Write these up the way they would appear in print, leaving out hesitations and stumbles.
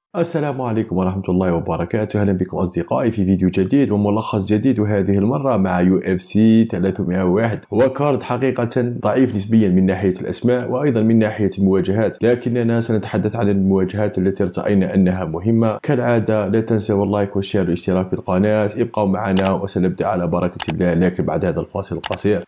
السلام عليكم ورحمة الله وبركاته. أهلا بكم أصدقائي في فيديو جديد وملخص جديد، وهذه المرة مع UFC 301. هو كارد حقيقة ضعيف نسبيا من ناحية الأسماء وأيضا من ناحية المواجهات، لكننا سنتحدث عن المواجهات التي ارتأينا أنها مهمة. كالعادة لا تنسوا اللايك والشير والاشتراك بالقناة. ابقوا معنا وسنبدأ على بركة الله، لكن بعد هذا الفاصل القصير.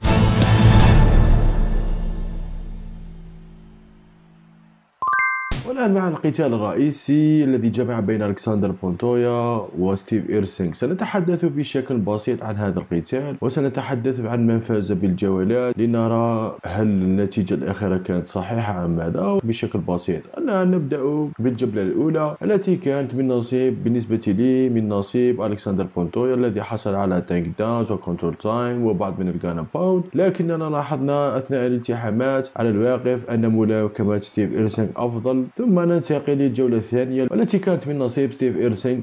والآن مع القتال الرئيسي الذي جمع بين ألكسندر بونتويا وستيف إيرسينغ. سنتحدث بشكل بسيط عن هذا القتال وسنتحدث عن من فاز بالجولات لنرى هل النتيجة الأخيرة كانت صحيحة أم ماذا. بشكل بسيط الآن نبدأ بالجولة الأولى التي كانت من نصيب بالنسبة لي من نصيب ألكسندر بونتويا الذي حصل على تانك داونز وكنترول تايم وبعض من الجانا باوند، لكننا لاحظنا أثناء الالتحامات على الواقف أن ملاكمة ستيف إيرسينغ أفضل. ثم ننتقل للجولة الثانية والتي كانت من نصيب ستيف إيرسينغ،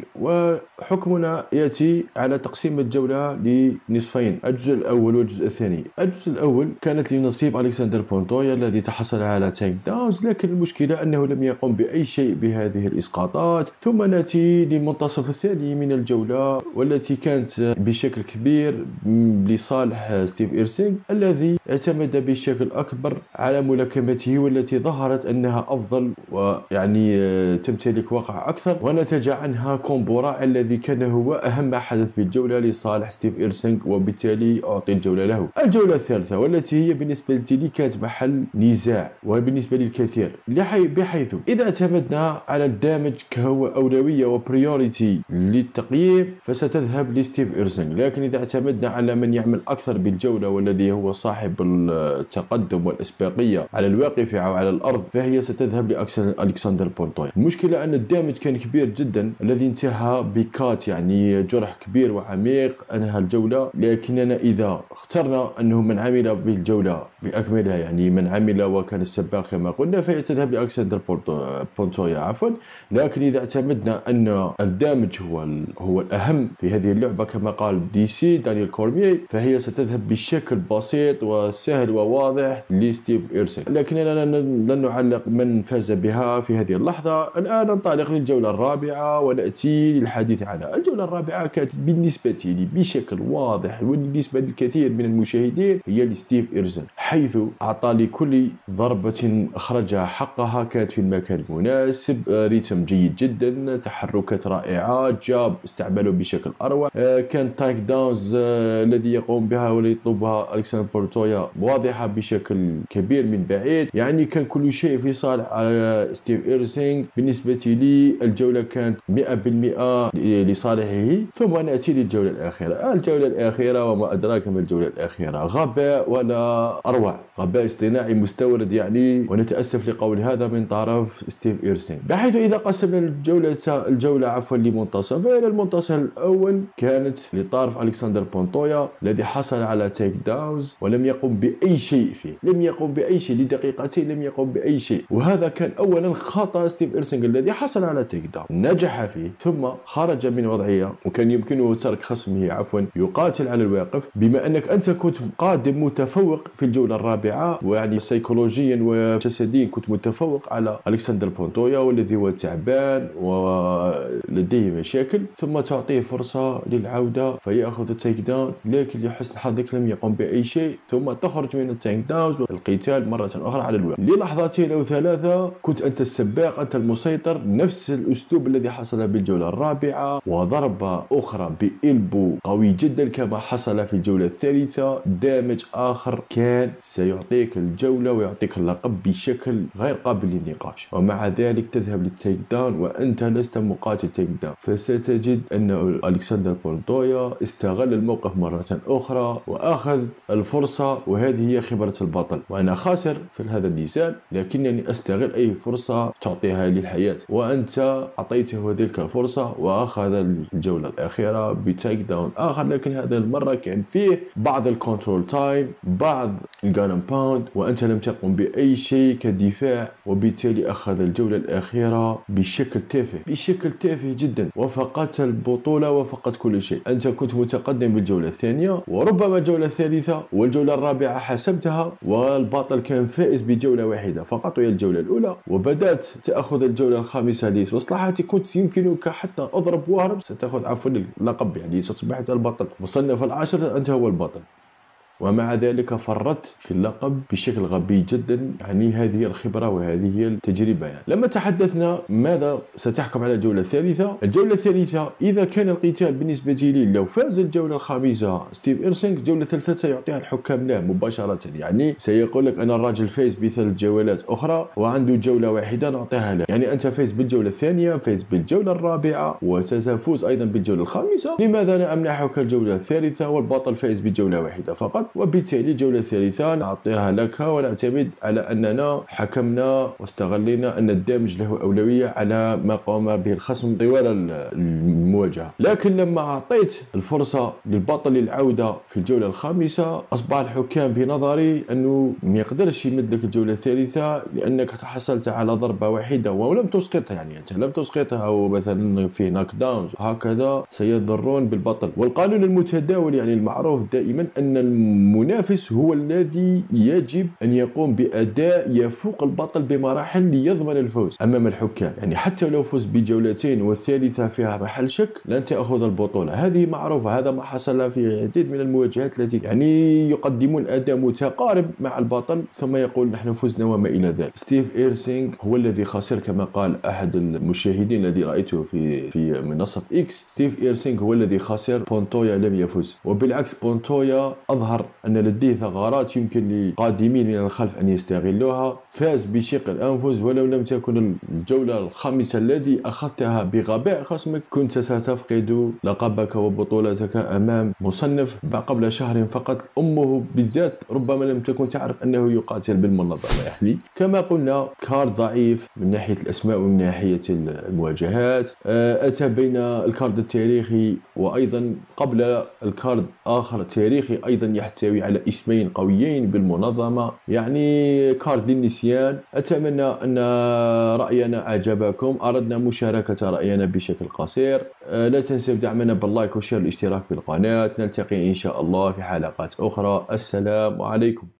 وحكمنا يأتي على تقسيم الجولة لنصفين، الجزء الأول والجزء الثاني. الجزء الأول كانت لنصيب ألكسندر بونتويا الذي تحصل على تانك داونز، لكن المشكلة أنه لم يقم بأي شيء بهذه الإسقاطات. ثم نأتي للمنتصف الثاني من الجولة والتي كانت بشكل كبير لصالح ستيف إيرسينغ الذي اعتمد بشكل أكبر على ملاكمته والتي ظهرت أنها أفضل ويعني تمتلك وقع أكثر، ونتج عنها كومبو رائع الذي كان هو أهم ما حدث بالجولة لصالح ستيف إيرسينغ، وبالتالي أعطي الجولة له. الجولة الثالثة والتي هي بالنسبة لي كانت محل نزاع وبالنسبة للكثير، بحيث إذا اعتمدنا على الدامج كهو أولوية وبريوريتي للتقييم فستذهب لستيف إيرسينغ، لكن إذا اعتمدنا على من يعمل أكثر بالجولة والذي هو صاحب التقدم والأسبقية على الواقفة أو على الأرض فهي ستذهب لألكسندر بونتويا. المشكلة أن الدامج كان كبير جدا الذي انتهى بكات، يعني جرح كبير وعميق أنهى الجولة. لكننا إذا اخترنا أنه من عمل بالجولة بأكملها، يعني من عمل وكان السباق كما قلنا، فهي تذهب لألكسندر بونتويا لكن إذا اعتمدنا أن الدامج هو الأهم في هذه اللعبة كما قال دانيال كورميي، فهي ستذهب بشكل بسيط وسهل وواضح لستيف إيرسينغ. لكننا لن نعلق من فاز بها في هذه اللحظة. الآن ننطلق للجولة الرابعة ونأتي للحديث عنها. الجولة الرابعة كانت بالنسبة لي بشكل واضح وبالنسبة للكثير من المشاهدين هي لستيف إيرسينغ، حيث أعطى لكل ضربة أخرجها حقها، كانت في المكان المناسب، ريتم جيد جدا، تحركات رائعة، جاب استعمله بشكل أروع. كان تايك داونز الذي يقوم بها ولا يطلبها ألكسندر بونتويا واضحة بشكل كبير من بعيد، يعني كان كل شيء في صالح ستيف إيرسينغ. بالنسبة لي الجولة كانت 100% لصالحه. ثم نأتي للجولة الأخيرة. الجولة الأخيرة وما أدراك ما الجولة الأخيرة، غباء ولا أروع، غباء اصطناعي مستورد يعني، ونتأسف لقول هذا من طرف ستيف إيرسينغ. بحيث إذا قسمنا الجولة لمنتصفين، المنتصف الأول كانت لطرف ألكسندر بونتويا الذي حصل على تيك داونز ولم يقم بأي شيء فيه، لم يقم بأي شيء لدقيقتين، لم يقم بأي شيء. وهذا كان أولا خطأ ستيف إيرسينغ الذي حصل على تيك داون، نجح فيه ثم خرج من وضعية وكان يمكنه ترك خصمه يقاتل على الواقف. بما أنك أنت كنت قادم متفوق في الجولة الرابعة، ويعني سيكولوجيا وجسديا كنت متفوق على ألكسندر بونتويا والذي هو تعبان ولديه مشاكل، ثم تعطيه فرصة للعودة فيأخذ التيك داون، لكن لحسن حظك لم يقم بأي شيء، ثم تخرج من التيك داونز والقتال مرة أخرى على الواقف. للحظتين أو ثلاثة كنت أنت السباق، أنت المسيطر، نفس الأسلوب الذي حصل بالجولة الرابعة، وضربة أخرى بإلبو قوي جدا كما حصل في الجولة الثالثة. دامج آخر كان سيعطيك الجولة ويعطيك اللقب بشكل غير قابل للنقاش، ومع ذلك تذهب للتيك داون وأنت لست مقاتل تيك داون. فستجد أن ألكسندر بونتويا استغل الموقف مرة أخرى وأخذ الفرصة، وهذه هي خبرة البطل. وأنا خاسر في هذا النزال لكنني أستغل أي فرصة تعطيها للحياة، وأنت أعطيته تلك الفرصة وأخذ الجولة الأخيرة بتيك داون آخر، لكن هذا المرة كان فيه بعض الكنترول تايم، بعض الغانم باوند، وأنت لم تقم بأي شيء كدفاع، وبالتالي أخذ الجولة الأخيرة بشكل تافه جدا، وفقدت البطولة وفقدت كل شيء. أنت كنت متقدم بالجولة الثانية، وربما الجولة الثالثة والجولة الرابعة حسمتها، والبطل كان فائز بجولة واحدة فقط وهي الجولة الأولى، وبدأت تأخذ الجولة الخامسة لمصلحتك. كنت يمكنك حتى أضرب وهرب ستأخذ عفوا اللقب، يعني تصبح أنت البطل، مصنف العاشر أنت هو البطل، ومع ذلك فرطت في اللقب بشكل غبي جدا. يعني هذه الخبرة وهذه هي التجربة. يعني لما تحدثنا ماذا ستحكم على الجولة الثالثة، إذا كان القتال بالنسبة لي لو فاز الجولة الخامسة ستيف إيرسينغ، الجولة الثالثة سيعطيها الحكام له مباشرة. يعني سيقول لك أنا الراجل فاز بثلاث جولات أخرى وعنده جولة واحدة نعطيها له، يعني أنت فاز بالجولة الثانية، فاز بالجولة الرابعة، وستفوز أيضا بالجولة الخامسة، لماذا لا أمنحك الجولة الثالثة والبطل فاز بجولة واحدة فقط؟ وبالتالي الجولة الثالثة نعطيها لك، ونعتمد على أننا حكمنا واستغلينا أن الدامج له أولوية على ما قام به الخصم طوال المواجهة. لكن لما أعطيت الفرصة للبطل للعودة في الجولة الخامسة، أصبح الحكام بنظري أنه ما يقدرش يمد لك الجولة الثالثة، لأنك تحصلت على ضربة واحدة ولم تسقطها. يعني أنت لم تسقطها، أو مثلا في ناك داون هكذا سيضرون بالبطل. والقانون المتداول يعني المعروف دائما أن المنافس هو الذي يجب أن يقوم بأداء يفوق البطل بمراحل ليضمن الفوز أمام الحكام. يعني حتى لو فوز بجولتين والثالثة فيها محل شك لن تأخذ البطولة، هذه معروفة. هذا ما حصل في العديد من المواجهات التي يعني يقدمون أداء متقارب مع البطل ثم يقول نحن فزنا وما إلى ذلك. ستيف إيرسينغ هو الذي خسر كما قال أحد المشاهدين الذي رأيته في منصة إكس، ستيف إيرسينغ هو الذي خسر، بونتويا لم يفوز. وبالعكس بونتويا أظهر أن لديه ثغرات يمكن للقادمين من الخلف أن يستغلوها، فاز بشق الأنفس. ولو لم تكن الجولة الخامسة التي أخذتها بغباء خصمك كنت ستفقد لقبك وبطولتك أمام مصنف قبل شهر فقط، أمه بالذات ربما لم تكن تعرف أنه يقاتل بالمنظمة. يعني كما قلنا كارد ضعيف من ناحية الأسماء ومن ناحية المواجهات، أتى بين الكارد التاريخي وأيضا قبل الكارد آخر تاريخي أيضا يحتوي على اسمين قويين بالمنظمة، يعني كارد للنسيان. أتمنى أن رأينا أعجبكم، أردنا مشاركة رأينا بشكل قصير. لا تنسوا دعمنا باللايك والشير والاشتراك بالقناة. نلتقي إن شاء الله في حلقات أخرى. السلام عليكم.